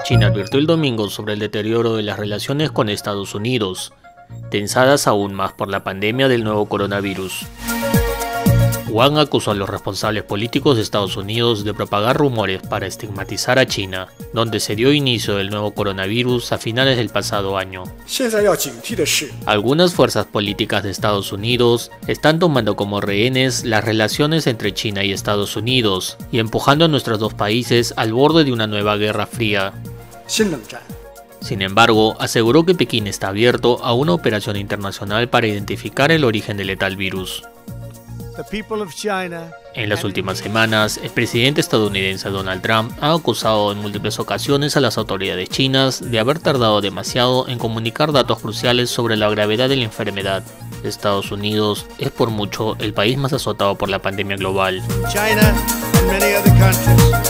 China advirtió el domingo sobre el deterioro de las relaciones con Estados Unidos, tensadas aún más por la pandemia del nuevo coronavirus. Wang acusó a los responsables políticos de Estados Unidos de propagar rumores para estigmatizar a China, donde se dio inicio del nuevo coronavirus a finales del pasado año. Algunas fuerzas políticas de Estados Unidos están tomando como rehenes las relaciones entre China y Estados Unidos y empujando a nuestros dos países al borde de una nueva guerra fría. Sin embargo, aseguró que Pekín está abierto a una operación internacional para identificar el origen del letal virus. En las últimas semanas, el presidente estadounidense Donald Trump ha acusado en múltiples ocasiones a las autoridades chinas de haber tardado demasiado en comunicar datos cruciales sobre la gravedad de la enfermedad. Estados Unidos es por mucho el país más azotado por la pandemia global.